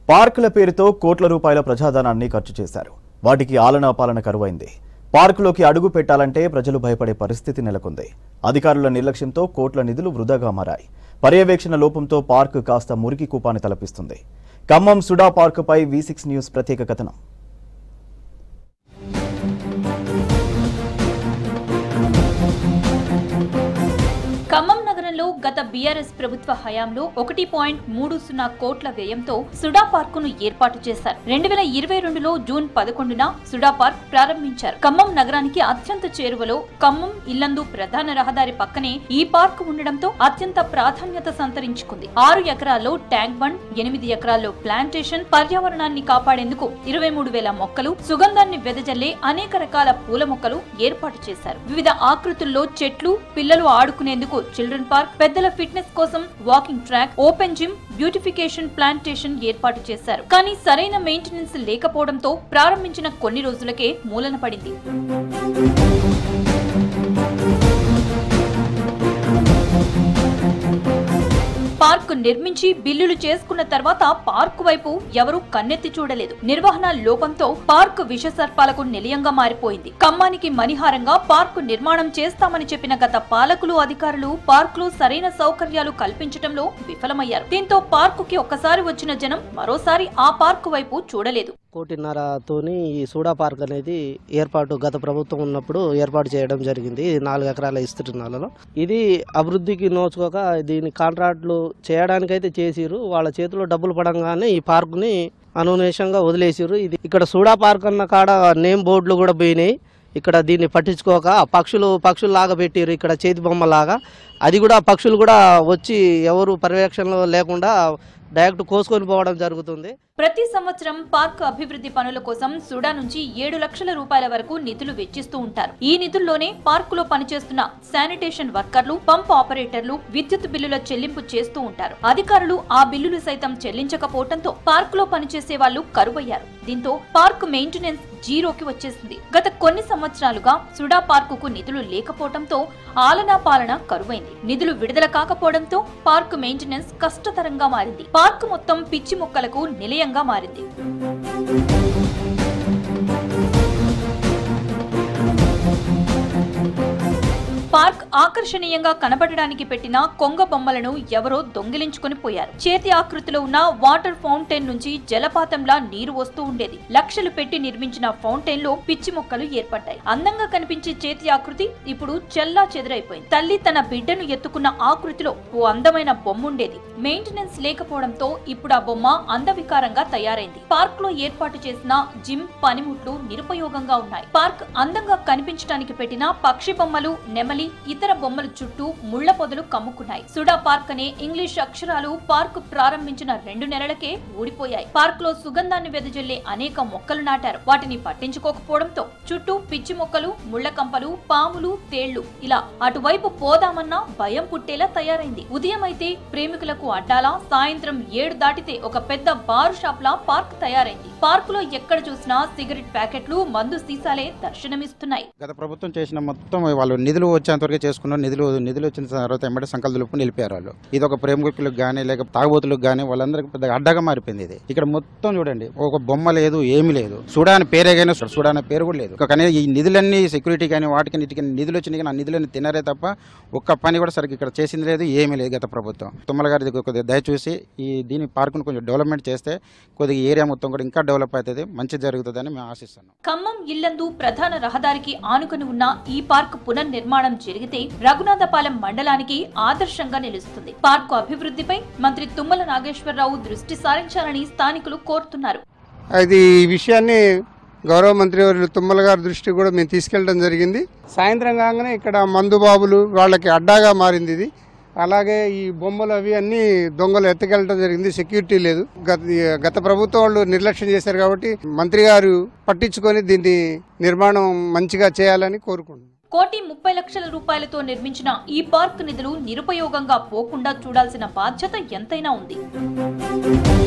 పార్కుల పేరుతో కోట్ల రూపాయల ప్రజాధనాన్ని ఖర్చు చేశారు. వాటికి ఆలనా పాలన కరువైంది. పార్కులోకి అడుగు పెట్టాలంటే ప్రజలు భయపడే పరిస్థితి నెలకొంది. అధికారుల నిర్లక్ష్యంతో కోట్ల నిధులు వృధాగా మారాయి. పర్యవేక్షణ లోపంతో పార్కు కాస్త మురికి కూపాన్ని తలపిస్తుంది. ఖమ్మం సుడా పార్కుపై V6 న్యూస్ ప్రత్యేక కథనం. ఖమ్మం నగరంలో గత బీఆర్ఎస్ ప్రభుత్వ హయాంలో 1.30 కోట్ల వ్యయంతో సుడా పార్కును ఏర్పాటు చేశారు. 2022లో జూన్ 11న సుడా పార్క్ ప్రారంభించారు. ఖమ్మం నగరానికి అత్యంత చేరువలో ఖమ్మం ఇల్లందు ప్రధాన రహదారి పక్కనే ఈ పార్కు ఉండడంతో అత్యంత ప్రాధాన్యత సంతరించుకుంది. 6 ఎకరాల్లో ట్యాంక్ బండ్, 8 ఎకరాల్లో ప్లాంటేషన్, పర్యావరణాన్ని కాపాడేందుకు 23,000 మొక్కలు, సుగంధాన్ని వెదజల్లే అనేక రకాల పూల మొక్కలు ఏర్పాటు చేశారు. వివిధ ఆకృతుల్లో చెట్లు, పిల్లలు ఆడుకునేందుకు చిల్డ్రన్ పార్క్, పెద్దల ఫిట్నెస్ కోసం walking track, open gym, beautification plantation ఏర్పాటు చేశారు. కానీ సరైన మెయింటెనెన్స్ లేకపోవడంతో ప్రారంభించిన కొన్ని రోజులకే మూలన పడింది. పార్కు నిర్మించి బిల్లులు చేసుకున్న తర్వాత పార్కు వైపు ఎవరూ కన్నెత్తి చూడలేదు. నిర్వహణ లోపంతో పార్కు విషసర్పాలకు నిలయంగా మారిపోయింది. ఖమ్మానికి మణిహారంగా పార్కు నిర్మాణం చేస్తామని చెప్పిన గత పాలకులు, అధికారులు పార్కులో సరైన సౌకర్యాలు కల్పించడంలో విఫలమయ్యారు. దీంతో పార్కుకి ఒక్కసారి వచ్చిన జనం మరోసారి ఆ పార్కు వైపు చూడలేదు. 1.5 ఈ సూడా పార్క్ అనేది గత ప్రభుత్వం ఉన్నప్పుడు ఏర్పాటు చేయడం జరిగింది. 4 ఎకరాల విస్తీర్ణాలలో ఇది అభివృద్ధికి నోచుకోక దీని కాంట్రాక్టులు చేయడానికైతే చేసిరు. వాళ్ళ చేతిలో డబ్బులు పడంగానే ఈ పార్కుని అనునేషంగా వదిలేసిరు. ఇది ఇక్కడ సూడా పార్క్ అన్న కాడ నేమ్ బోర్డులు కూడా పోయినాయి. ఇక్కడ దీన్ని పట్టించుకోక పక్షులు లాగా పెట్టిరు, ఇక్కడ చేతి బొమ్మ లాగా. అది కూడా పక్షులు కూడా వచ్చి ఎవరు పర్యవేక్షణలో లేకుండా డైరెక్ట్ కోసుకొని పోవడం జరుగుతుంది. ప్రతి సంవత్సరం పార్క్ అభివృద్ధి పనుల కోసం సుడా నుంచి 7 లక్షల రూపాయల వరకు నిధులు వెచ్చిస్తూ ఉంటారు. ఈ నిధుల్లోనే పార్కులో పనిచేస్తున్న శానిటేషన్ వర్కర్లు, పంప్ ఆపరేటర్లు విద్యుత్ బిల్లుల చెల్లింపు చేస్తూ ఉంటారు. అధికారులు ఆ బిల్లులు సైతం చెల్లించకపోవడంతో పార్కులో పనిచేసే వాళ్లు కరువయ్యారు. దీంతో పార్క్ మెయింటెనెన్స్ జీరోకి వచ్చేసింది. గత కొన్ని సంవత్సరాలుగా సుడా పార్కుకు నిధులు లేకపోవడంతో ఆలనా పాలన కరువైంది. నిధులు విడుదల కాకపోవడంతో పార్క్ మెయింటెనెన్స్ కష్టతరంగా మారింది. పార్క్ మొత్తం పిచ్చి మొక్కలకు నిలయంగా మారింది. పార్క్ ఆకర్షణీయంగా కనబడడానికి పెట్టిన కొంగ బొమ్మలను ఎవరో దొంగిలించుకుని పోయారు. చేతి ఆకృతిలో ఉన్న వాటర్ ఫౌంటైన్ నుంచి జలపాతంలా నీరు వస్తూ ఉండేది. లక్షలు పెట్టి నిర్మించిన ఫౌంటైన్ లో పిచ్చి మొక్కలు ఏర్పడ్డాయి. అందంగా కనిపించే చేతి ఆకృతి ఇప్పుడు చెల్లా చెదరైపోయింది. తల్లి తన బిడ్డను ఎత్తుకున్న ఆకృతిలో ఓ అందమైన బొమ్మ ఉండేది. మెయింటెనెన్స్ లేకపోవడంతో ఇప్పుడు ఆ బొమ్మ అందవికారంగా తయారైంది. పార్క్ లో ఏర్పాటు చేసిన జిమ్, పనిముట్లు నిరుపయోగంగా ఉన్నాయి. పార్క్ అందంగా కనిపించడానికి పెట్టిన పక్షి బొమ్మలు, నెమలి, ఇతర బొమ్మల చుట్టూ ముళ్ల పొదలు కమ్ముకున్నాయి. సుడా పార్క్ అనే ఇంగ్లీష్ అక్షరాలు పార్క్ ప్రారంభించిన 2 నెలలకే ఊడిపోయాయి. పార్క్ లో సుగంధాన్ని వెదజల్లే అనేక మొక్కలు నాటారు. వాటిని పట్టించుకోకపోవడంతో చుట్టూ పిచ్చి మొక్కలు, ముళ్ల కంపలు, పాములు, తేళ్లు ఇలా అటువైపు పోదామన్నా భయం పుట్టేలా తయారైంది. ఉదయం అయితే ప్రేమికులకు అడ్డాలా, సాయంత్రం 7 దాటితే ఒక పెద్ద బారు షాప్ లా పార్క్ తయారైంది. పార్క్ లో ఎక్కడ చూసినా సిగరెట్ ప్యాకెట్లు, మందు సీసాలే దర్శనమిస్తున్నాయి. గత ప్రభుత్వం చేసిన మొత్తం వాళ్ళు నిధులు వచ్చేంతవరకు చేసుకున్నారు. నిధులు వచ్చిన తర్వాత ఎమ్మటే సంకల్పం తెలుపుకుని నిలిపారు వాళ్ళు. ఇది ఒక ప్రేమికులకు గానీ లేక తాగుబోతులకు గానీ వాళ్ళందరికీ పెద్ద అడ్డగా మారిపోయింది. ఇది ఇక్కడ మొత్తం చూడండి, ఒక బొమ్మ లేదు, ఏమీ లేదు. సుడా అని పేరే కానీ సుడా అనే పేరు కూడా లేదు. కానీ ఈ నిధులన్నీ సెక్యూరిటీ కానీ వాటికి నిధులు వచ్చినాయి కానీ ఆ నిధులన్నీ తినరే తప్ప ఒక్క పని కూడా సరిగ్గా ఇక్కడ చేసింది లేదు, ఏమీ లేదు. గత ప్రభుత్వం తుమ్మల గారి కొద్దిగా దయచూసి దీని పార్కును కొంచెం డెవలప్మెంట్ చేస్తే కొద్దిగా ఏరియా మొత్తం కూడా ఇంకా డెవలప్ అవుతుంది, మంచి జరుగుతుందని మేము ఆశిస్తున్నాం. ఖమ్మం ఇల్లందు ప్రధాన రహదారికి ఆనుకుని ఉన్న ఈ పార్క్ పునర్నిర్మాణం జరిగితే రఘునాథపాలెం మండలానికి ఆదర్శంగా నిలుస్తుంది. పార్కు అభివృద్ధిపై మంత్రి తుమ్మల నాగేశ్వరరావు దృష్టి సారించాలని స్థానికులు కోరుతున్నారు. అది ఈ విషయాన్ని గౌరవ మంత్రి తుమ్మల గారి దృష్టి కూడా మేము తీసుకెళ్లడం జరిగింది. సాయంత్రం కాగానే ఇక్కడ మందుబాబులు వాళ్ళకి అడ్డాగా మారింది ఇది. అలాగే ఈ బొమ్మలు అవి అన్ని దొంగలు ఎత్తుకెళ్ళడం జరిగింది. సెక్యూరిటీ లేదు. గత ప్రభుత్వం వాళ్ళు నిర్లక్ష్యం చేశారు కాబట్టి మంత్రి గారు పట్టించుకొని దీన్ని నిర్మాణం మంచిగా చేయాలని కోరుకుంటున్నాం. 1,30,00,000 రూపాయలతో నిర్మించిన ఈ పార్క్ నిధులు నిరుపయోగంగా పోకుండా చూడాల్సిన బాధ్యత ఎంతైనా ఉంది.